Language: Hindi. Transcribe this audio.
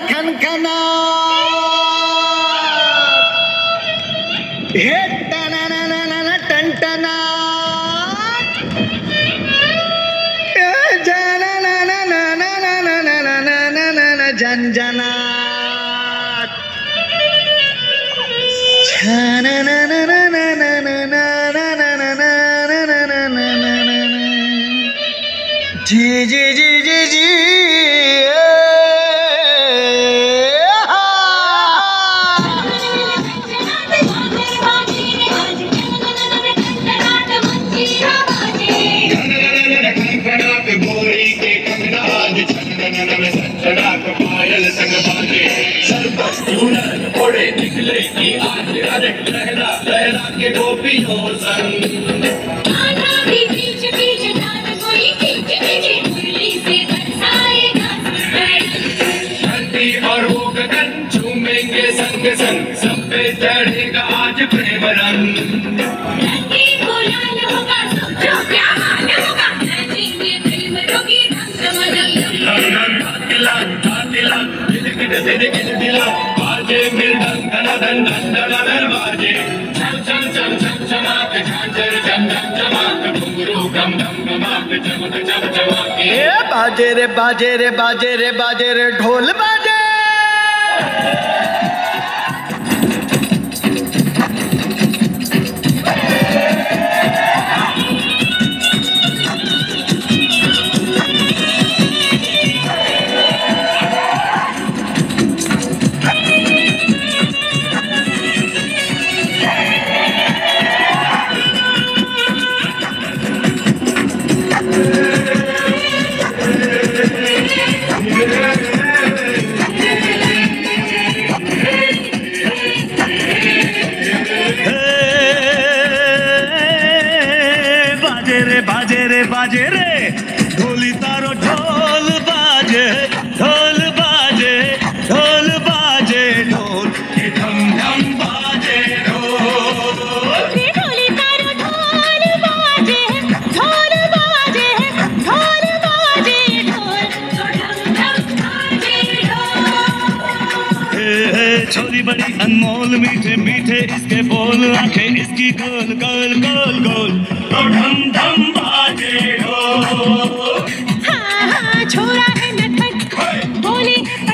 खनखना हे टना टंटना झंझना जी जी जी जी जी निकले की आज अरे लहरा लहरा के गोपियों संग धरती और वो गगन झूमेंगे संग संग सब पे चढ़ेगा आज प्रेम रंग बाजे मृदंग धन धन धन धन धन बाजे छम छम छम छम चमाक झांझर झम झम चमाक घुंघरू घम घम घमाक चमक चम चमाके बाजे रे बाजे रे बाजे रे बाजे रे ढोल बाजे बाजे रे बाजे रे ढोली तारो ढोल बाजे ढोल बाजे ढोल बाजे ढोल धम धम बाजे ढोल ढोली तारो ढोल बाजे ढोल बाजे ढोल बाजे ढोल धम धम बाजे ढोल छोरी बड़ी अनमोल मीठे मीठे इसके बोल आंखें इसकी गोल गोल गोल गोल धम धम बाजे ढोल हाँ हाँ छोरा है नटखट बोली